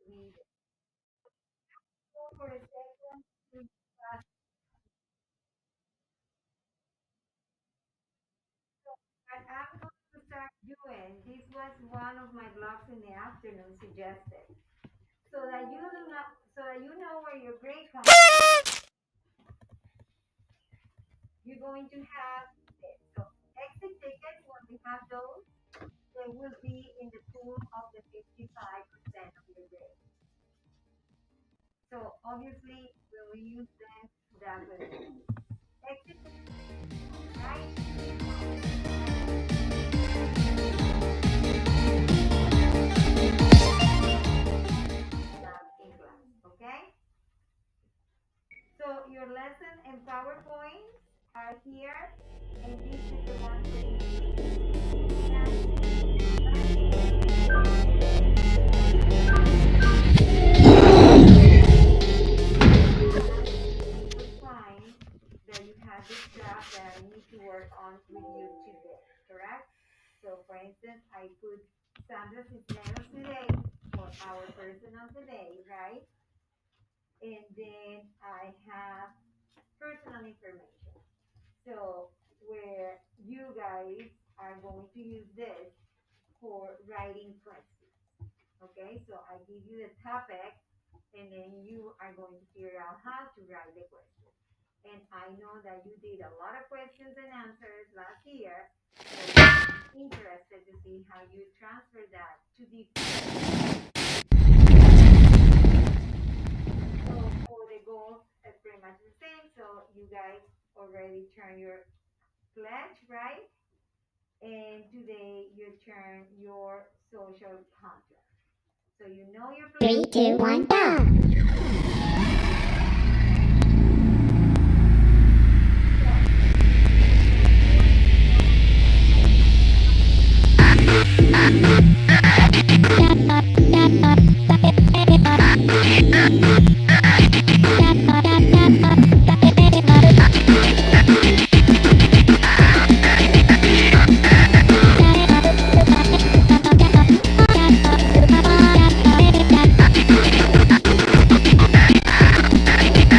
read it. So for a second, uh, what I'm going to start doing, this was one of my blogs in the afternoon suggested. So that you do not, so that you know where your grade comes from, you're going to have this. So exit tickets, when we have those, they will be in the pool of the 55% of your grade. So obviously, when we use them, that will be exit tickets, right? In class, okay? So your lesson and PowerPoint are here, and this is the one for time that you have this draft that I need to work on with you today, correct? So for instance, I put Sandra Cisneros today for our personal today, right? And then I have personal information. So where you guys are going to use this for writing questions. Okay, so I give you the topic and then you are going to figure out how to write the question. And I know that you did a lot of questions and answers last year. So I'm interested to see how you transfer that to the. So for the goals, it's pretty much the same. So you guys already turn your pledge, right? And today you turn your social contract. So you know your pledge. 3, 2, 1, go!